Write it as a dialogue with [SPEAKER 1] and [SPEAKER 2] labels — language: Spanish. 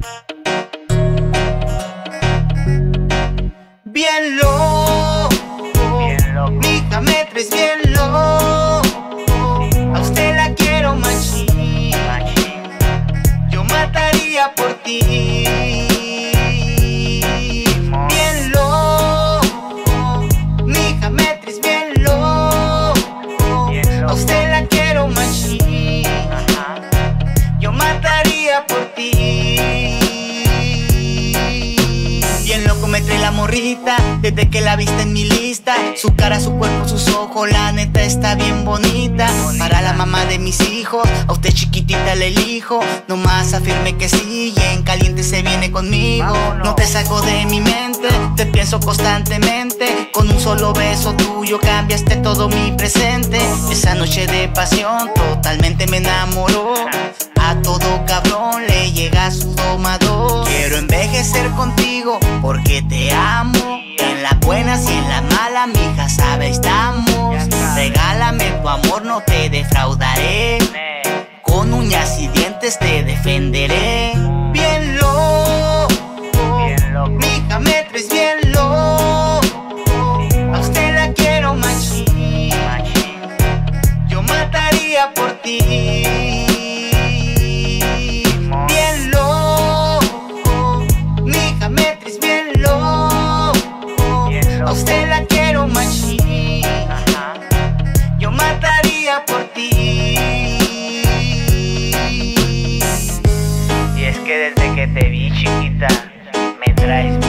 [SPEAKER 1] Bien loco, mi hija me traes bien loco. A usted la quiero machín, yo mataría por ti. Bien loco, mi hija me traes bien loco. A usted la quiero machín, yo mataría por ti. Bien loco me trae la morrita, desde que la viste en mi lista. Su cara, su cuerpo, sus ojos, la neta está bien bonita. Para la mamá de mis hijos, a usted chiquitita le elijo. Nomás afirme que sí y en caliente se viene conmigo. No te saco de mi mente, te pienso constantemente. Con un solo beso tuyo cambiaste todo mi presente. Esa noche de pasión totalmente me enamoró. A todo cabrón le llega su domador. Quiero envejecer contigo porque te amo. En las buenas y en las malas, mija, sabe, estamos. Regálame tu amor, no te defraudaré. Con uñas y dientes te defenderé. Bien loco, mija, me traes bien loco. A usted la quiero machín, yo mataría por ti. A usted la quiero machín, yo mataría por ti.
[SPEAKER 2] Y es que desde que te vi, chiquita, me traes